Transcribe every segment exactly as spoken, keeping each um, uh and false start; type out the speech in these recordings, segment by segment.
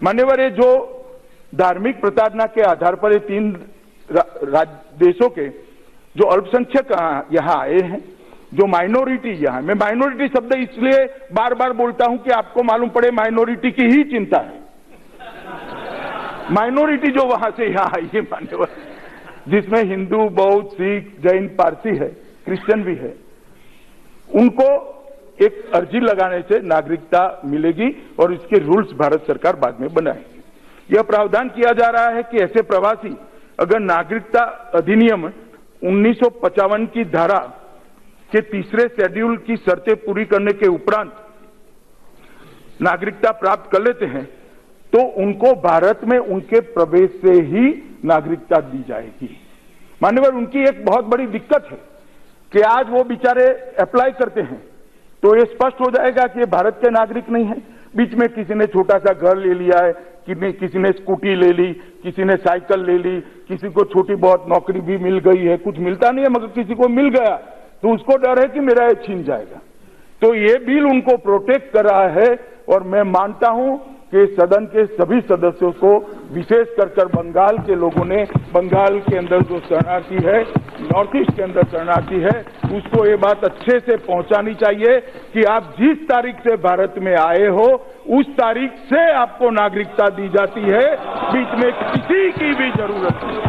मान्यवर, ये जो धार्मिक प्रताड़ना के आधार पर ये तीन देशों के जो अल्पसंख्यक यहाँ आए हैं, जो माइनॉरिटी यहाँ, मैं माइनॉरिटी शब्द इसलिए बार बार बोलता हूं कि आपको मालूम पड़े माइनॉरिटी की ही चिंता है। माइनॉरिटी जो वहां से यहाँ आई है मान्यवर, जिसमें हिंदू, बौद्ध, सिख, जैन, पारसी है, क्रिश्चियन भी है, उनको एक अर्जी लगाने से नागरिकता मिलेगी और इसके रूल्स भारत सरकार बाद में बनाएगी। यह प्रावधान किया जा रहा है कि ऐसे प्रवासी अगर नागरिकता अधिनियम उन्नीस सौ पचावन की धारा के तीसरे शेड्यूल की शर्तें पूरी करने के उपरांत नागरिकता प्राप्त कर लेते हैं तो उनको भारत में उनके प्रवेश से ही नागरिकता दी जाएगी। मान्यवर, उनकी एक बहुत बड़ी दिक्कत है कि आज वो बेचारे अप्लाई करते हैं तो ये स्पष्ट हो जाएगा कि ये भारत के नागरिक नहीं है। बीच में किसी ने छोटा सा घर ले लिया है, किसी ने स्कूटी ले ली, किसी ने साइकिल ले ली, किसी को छोटी बहुत नौकरी भी मिल गई है, कुछ मिलता नहीं है मगर किसी को मिल गया तो उसको डर है कि मेरा ये छीन जाएगा। तो ये बिल उनको प्रोटेक्ट कर रहा है और मैं मानता हूं कि सदन के सभी सदस्यों को, विशेष कर कर बंगाल के लोगों ने, बंगाल के अंदर जो शरणार्थी है, नॉर्थ ईस्ट के अंदर शरणार्थी है, उसको ये बात अच्छे से पहुंचानी चाहिए कि आप जिस तारीख से भारत में आए हो उस तारीख से आपको नागरिकता दी जाती है, बीच में किसी की भी जरूरत नहीं।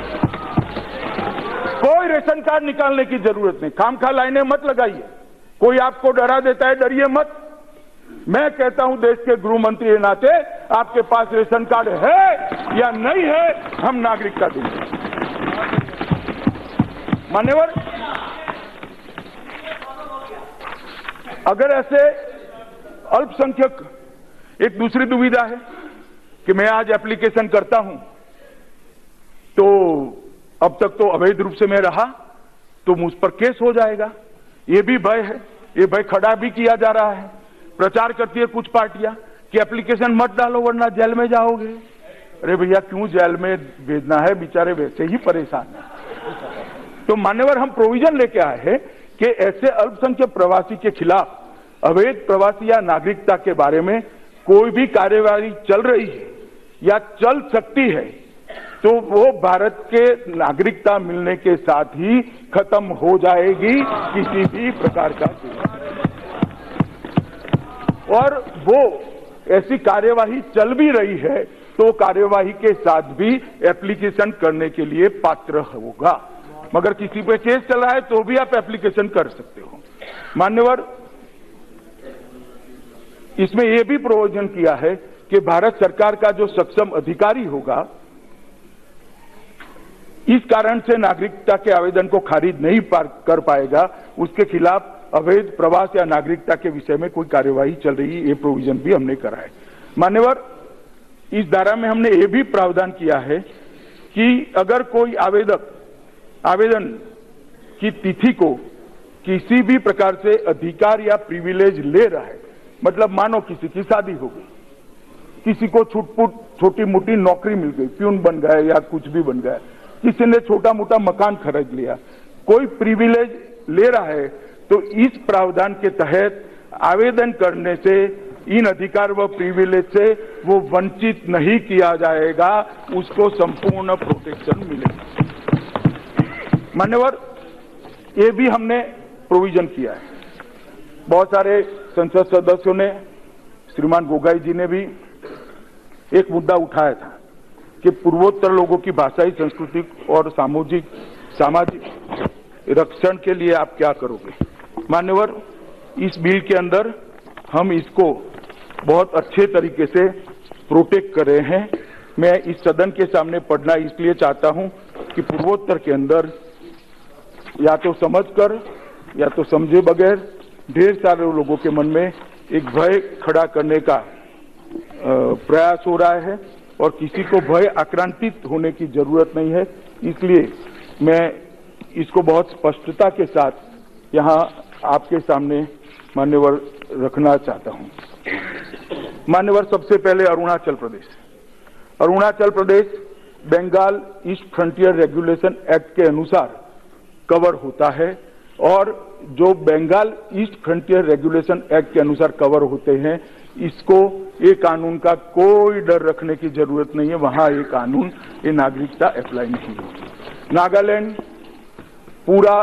कोई रेशन कार्ड निकालने की जरूरत नहीं, खामखा लाइनें मत लगाइए। कोई आपको डरा देता है, डरिए मत। मैं कहता हूं देश के गृह मंत्री के नाते आपके पास रेशन कार्ड है या नहीं है, हम नागरिकता देंगे। मान्यवर, अगर ऐसे अल्पसंख्यक, एक दूसरी दुविधा है कि मैं आज एप्लीकेशन करता हूं तो अब तक तो अवैध रूप से मैं रहा तो मुझ पर केस हो जाएगा, ये भी भय है। ये भय खड़ा भी किया जा रहा है। प्रचार करती है कुछ पार्टियां कि एप्लीकेशन मत डालो वरना जेल में जाओगे। अरे भैया, क्यों जेल में भेजना है, बेचारे वैसे ही परेशान हैं। तो मान्यवर, हम प्रोविजन लेके आए हैं कि ऐसे अल्पसंख्यक प्रवासी के खिलाफ, अवैध प्रवासी या नागरिकता के बारे में कोई भी कार्यवाही चल रही है या चल सकती है तो वो भारत के नागरिकता मिलने के साथ ही खत्म हो जाएगी, किसी भी प्रकार का। और वो ऐसी कार्यवाही चल भी रही है तो कार्यवाही के साथ भी एप्लीकेशन करने के लिए पात्र होगा। मगर किसी पे केस चल रहा है तो भी आप एप्लीकेशन कर सकते हो। मान्यवर, इसमें यह भी प्रोविजन किया है कि भारत सरकार का जो सक्षम अधिकारी होगा, इस कारण से नागरिकता के आवेदन को खारिज नहीं कर पाएगा, उसके खिलाफ अवैध प्रवास या नागरिकता के विषय में कोई कार्यवाही चल रही है, ये प्रोविजन भी हमने करा है। मान्यवर, इस धारा में हमने ये भी प्रावधान किया है कि अगर कोई आवेदक आवेदन की तिथि को किसी भी प्रकार से अधिकार या प्रिविलेज ले रहा है, मतलब मानो किसी की शादी हो गई, किसी को छुटपुट छोटी मोटी नौकरी मिल गई, प्यून बन गया या कुछ भी बन गया, किसी ने छोटा मोटा मकान खरीद लिया, कोई प्रिविलेज ले रहा है तो इस प्रावधान के तहत आवेदन करने से इन अधिकार व प्रिविलेज से वो वंचित नहीं किया जाएगा, उसको संपूर्ण प्रोटेक्शन मिलेगा। मान्यवर, ये भी हमने प्रोविजन किया है। बहुत सारे संसद सदस्यों ने, श्रीमान गोगाई जी ने भी एक मुद्दा उठाया था कि पूर्वोत्तर लोगों की भाषाई, सांस्कृतिक और सामाजिक सामाजिक रक्षण के लिए आप क्या करोगे। मान्यवर, इस बिल के अंदर हम इसको बहुत अच्छे तरीके से प्रोटेक्ट कर रहे हैं। मैं इस सदन के सामने पढ़ना इसलिए चाहता हूं कि पूर्वोत्तर के अंदर या तो समझकर या तो समझे बगैर ढेर सारे लोगों के मन में एक भय खड़ा करने का प्रयास हो रहा है और किसी को भय आक्रांतित होने की जरूरत नहीं है। इसलिए मैं इसको बहुत स्पष्टता के साथ यहाँ आपके सामने मान्यवर रखना चाहता हूँ। मान्यवर, सबसे पहले Arunachal Pradesh Arunachal Pradesh Bengal east frontier regulation act के अनुसार कवर होता है और जो Bengal east frontier regulation act के अनुसार कवर होते हैं, इसको ये कानून का कोई डर रखने की जरूरत नहीं है। वहां ये कानून, ये नागरिकता अप्लाई नहीं होगी। नागालैंड पूरा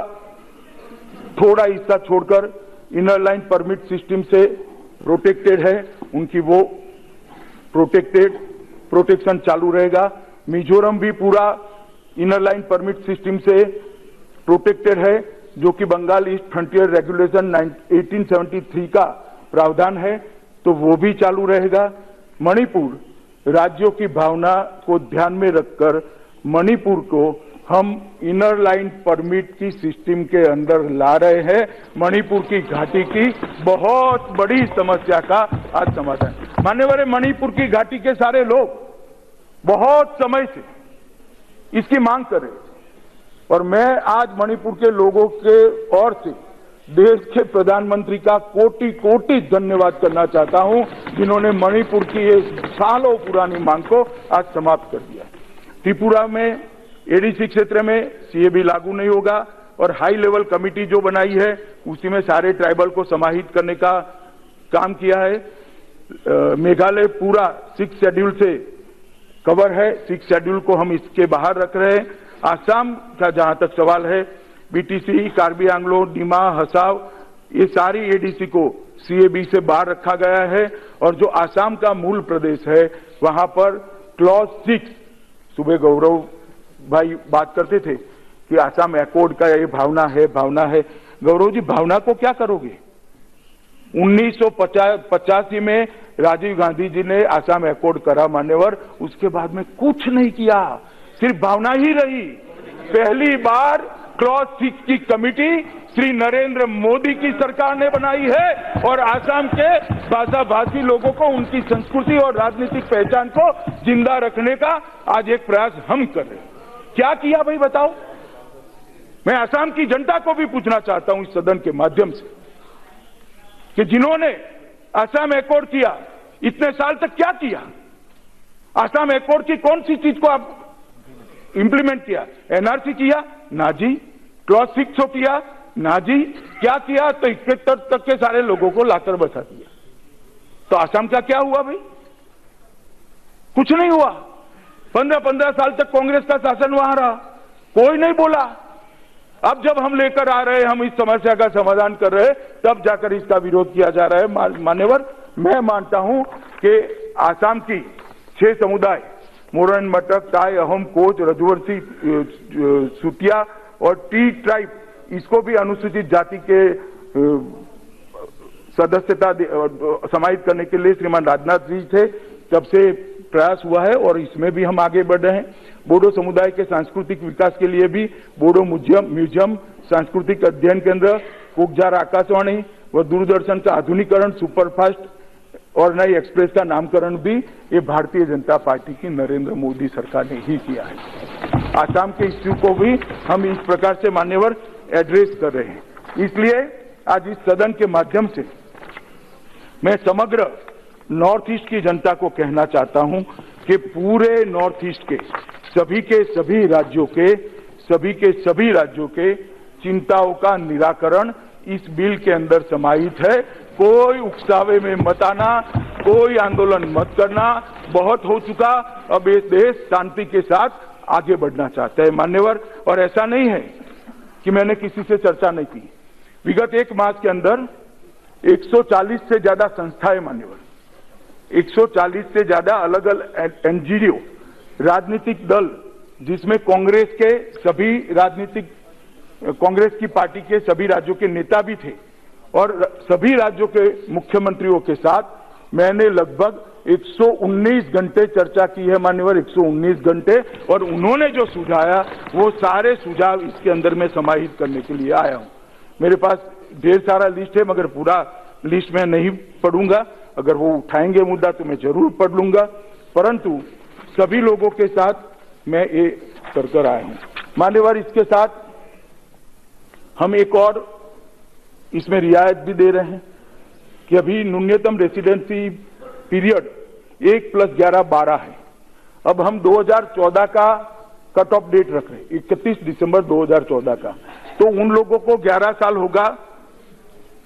थोड़ा हिस्सा छोड़कर इनर लाइन परमिट सिस्टम से प्रोटेक्टेड है, उनकी वो प्रोटेक्टेड प्रोटेक्शन चालू रहेगा। मिजोरम भी पूरा इनर लाइन परमिट सिस्टम से प्रोटेक्टेड है, जो कि बंगाल ईस्ट फ्रंटियर रेगुलेशन अठारह सौ तिहत्तर का प्रावधान है, तो वो भी चालू रहेगा। मणिपुर राज्यों की भावना को ध्यान में रखकर मणिपुर को हम इनर लाइन परमिट की सिस्टम के अंदर ला रहे हैं। मणिपुर की घाटी की बहुत बड़ी समस्या का आज समाधान। मान्यवर, मणिपुर की घाटी के सारे लोग बहुत समय से इसकी मांग कर रहे थे, और मैं आज मणिपुर के लोगों के ओर से देश के प्रधानमंत्री का कोटि कोटि धन्यवाद करना चाहता हूं, जिन्होंने मणिपुर की ये सालों पुरानी मांग को आज समाप्त कर दिया। त्रिपुरा में एडीसी क्षेत्र में सीएबी लागू नहीं होगा, और हाई लेवल कमेटी जो बनाई है उसी में सारे ट्राइबल को समाहित करने का काम किया है। मेघालय पूरा सिक्स शेड्यूल से कवर है, सिक्स शेड्यूल को हम इसके बाहर रख रहे हैं। आसाम का जहां तक सवाल है, बीटीसी, कार्बी आंग्लो, डिमा, हसाव, ये सारी एडीसी को सीएबी से बाहर रखा गया है। और जो आसाम का मूल प्रदेश है, वहां पर क्लॉज सिक्स, सुबह गौरव भाई बात करते थे कि आसाम एकॉर्ड का ये भावना है, भावना है। गौरव जी, भावना को क्या करोगे? उन्नीस सौ पचासी में राजीव गांधी जी ने आसाम एकॉर्ड करा मान्यवर, उसके बाद में कुछ नहीं किया, सिर्फ भावना ही रही। पहली बार क्लॉज सिक्स की कमेटी श्री नरेंद्र मोदी की सरकार ने बनाई है, और आसाम के भाषा भाषी लोगों को उनकी संस्कृति और राजनीतिक पहचान को जिंदा रखने का आज एक प्रयास हम कर रहे हैं। क्या किया भाई बताओ? मैं आसाम की जनता को भी पूछना चाहता हूं इस सदन के माध्यम से कि जिन्होंने आसाम एकॉर्ड किया, इतने साल तक क्या किया? आसाम एकॉर्ड की कौन सी चीज को आप इंप्लीमेंट किया? एनआरसी किया? ना जी। क्लॉज सिक्स हो किया? ना जी। क्या किया? तो इकहत्तर तक के सारे लोगों को लाकर बसा दिया। तो आसाम का क्या हुआ भाई? कुछ नहीं हुआ। पंद्रह पंद्रह साल तक कांग्रेस का शासन वहां रहा, कोई नहीं बोला। अब जब हम लेकर आ रहे हैं, हम इस समस्या का समाधान कर रहे हैं, तब जाकर इसका विरोध किया जा रहा है। मान्यवर, मैं मानता हूं कि आसाम की छह समुदाय, मोरन, मटक, ताई, अहोम, कोच, रजवर्सी, सुतिया और टी ट्राइब, इसको भी अनुसूचित जाति के सदस्यता समाहित करने के लिए श्रीमान राजनाथ जी थे, तब से प्रयास हुआ है, और इसमें भी हम आगे बढ़ रहे हैं। बोडो समुदाय के सांस्कृतिक विकास के लिए भी बोडो म्यूजियम म्यूजियम सांस्कृतिक अध्ययन केंद्र, कुकजार आकाशवाणी व दूरदर्शन का आधुनिकरण, सुपरफास्ट और नई एक्सप्रेस का नामकरण भी ये भारतीय जनता पार्टी की नरेंद्र मोदी सरकार ने ही किया है। आसाम के इश्यू को भी हम इस प्रकार से मान्यवर एड्रेस कर रहे हैं। इसलिए आज इस सदन के माध्यम से मैं समग्र नॉर्थ ईस्ट की जनता को कहना चाहता हूं कि पूरे नॉर्थ ईस्ट के सभी के सभी राज्यों के सभी के सभी राज्यों के चिंताओं का निराकरण इस बिल के अंदर समाहित है। कोई उकसावे में मत आना, कोई आंदोलन मत करना, बहुत हो चुका। अब ये देश शांति के साथ आगे बढ़ना चाहता है मान्यवर। और ऐसा नहीं है कि मैंने किसी से चर्चा नहीं की। विगत एक मास के अंदर एक सौ चालीस से ज्यादा संस्थाएं मान्यवर, एक सौ चालीस से ज्यादा अलग अलग एनजीओ, राजनीतिक दल, जिसमें कांग्रेस के सभी राजनीतिक कांग्रेस की पार्टी के सभी राज्यों के नेता भी थे, और सभी राज्यों के मुख्यमंत्रियों के साथ मैंने लगभग एक सौ उन्नीस घंटे चर्चा की है मान्यवर, एक सौ उन्नीस घंटे। और उन्होंने जो सुझाया वो सारे सुझाव इसके अंदर में समाहित करने के लिए आया हूं। मेरे पास ढेर सारा लिस्ट है, मगर पूरा लिस्ट में नहीं पढ़ूंगा। अगर वो उठाएंगे मुद्दा तो मैं जरूर पढ़ लूंगा, परंतु सभी लोगों के साथ मैं ये कर कर आया हूं मान्यवर। इसके साथ हम एक और इसमें रियायत भी दे रहे हैं कि अभी न्यूनतम रेसिडेंसी पीरियड एक प्लस ग्यारह बारह है। अब हम दो हज़ार चौदह का कट ऑफ डेट रख रहे हैं, इकतीस दिसंबर दो हज़ार चौदह का। तो उन लोगों को ग्यारह साल होगा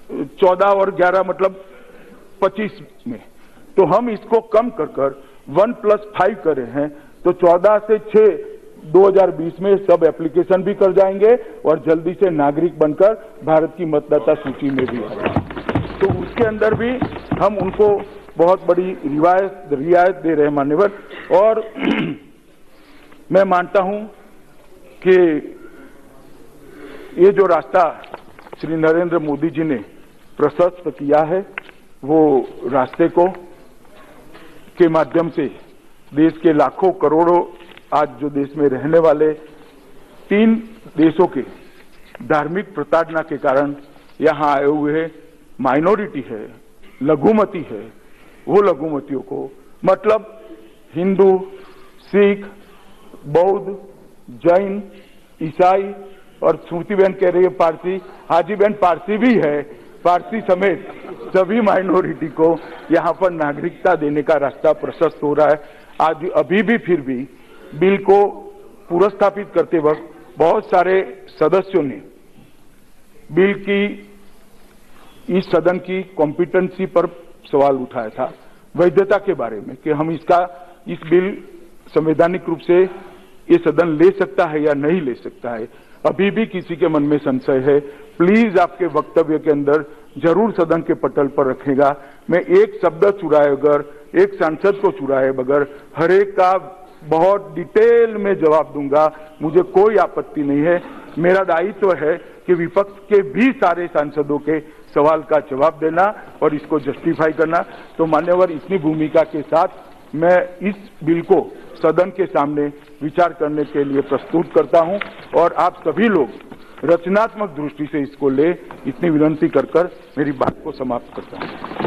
चौदह और ग्यारह मतलब पच्चीस में, तो हम इसको कम कर कर वन प्लस फाइव कर रहे हैं, तो चौदह से छह दो हज़ार बीस में सब एप्लीकेशन भी कर जाएंगे और जल्दी से नागरिक बनकर भारत की मतदाता सूची में भी आ जाएंगे। तो उसके अंदर भी हम उनको बहुत बड़ी रिवायत रियायत दे रहे हैं मान्यवर। और मैं मानता हूं कि ये जो रास्ता श्री नरेंद्र मोदी जी ने प्रशस्त किया है, वो रास्ते को के माध्यम से देश के लाखों करोड़ों आज जो देश में रहने वाले तीन देशों के धार्मिक प्रताड़ना के कारण यहाँ आए हुए माइनॉरिटी है, लघुमती है, वो लघुमतियों को मतलब हिंदू, सिख, बौद्ध, जैन, ईसाई और स्मृति बहन कह रही है पारसी, हाजी बहन पारसी भी है, पारसी समेत सभी माइनॉरिटी को यहाँ पर नागरिकता देने का रास्ता प्रशस्त हो रहा है। आज अभी भी फिर भी बिल को पुरस्तापित करते वक्त बहुत सारे सदस्यों ने बिल की इस सदन की कॉम्पिटेंसी पर सवाल उठाया था, वैधता के बारे में, कि हम इसका इस बिल संवैधानिक रूप से ये सदन ले सकता है या नहीं ले सकता है। अभी भी किसी के मन में संशय है, प्लीज आपके वक्तव्य के अंदर जरूर सदन के पटल पर रखेगा। मैं एक शब्द चुराए बगैर, एक सांसद को चुराए बगैर हर एक का बहुत डिटेल में जवाब दूंगा, मुझे कोई आपत्ति नहीं है। मेरा दायित्व है कि विपक्ष के भी सारे सांसदों के सवाल का जवाब देना और इसको जस्टिफाई करना। तो मान्यवर, इतनी भूमिका के साथ मैं इस बिल को सदन के सामने विचार करने के लिए प्रस्तुत करता हूं और आप सभी लोग रचनात्मक दृष्टि से इसको ले, इतनी विनंती कर कर मेरी बात को समाप्त करता हूं।